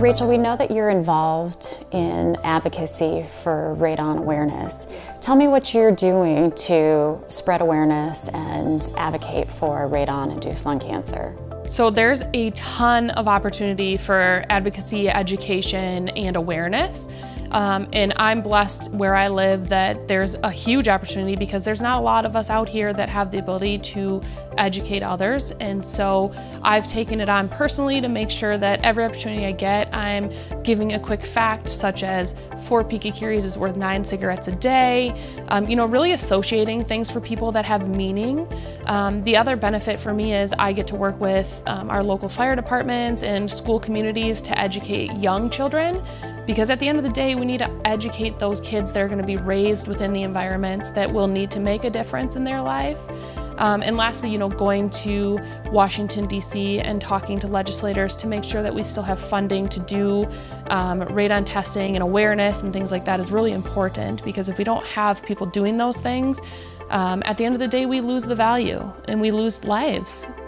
Rachel, we know that you're involved in advocacy for radon awareness. Tell me what you're doing to spread awareness and advocate for radon-induced lung cancer. So there's a ton of opportunity for advocacy, education, and awareness. And I'm blessed where I live that there's a huge opportunity because there's not a lot of us out here that have the ability to educate others. And so I've taken it on personally to make sure that every opportunity I get, I'm giving a quick fact such as 4 picocuries is worth 9 cigarettes a day. Really associating things for people that have meaning. The other benefit for me is I get to work with our local fire departments and school communities to educate young children. Because at the end of the day, we need to educate those kids that are going to be raised within the environments that will need to make a difference in their life. And lastly, going to Washington, D.C. and talking to legislators to make sure that we still have funding to do radon testing and awareness and things like that is really important, because if we don't have people doing those things, at the end of the day, we lose the value and we lose lives.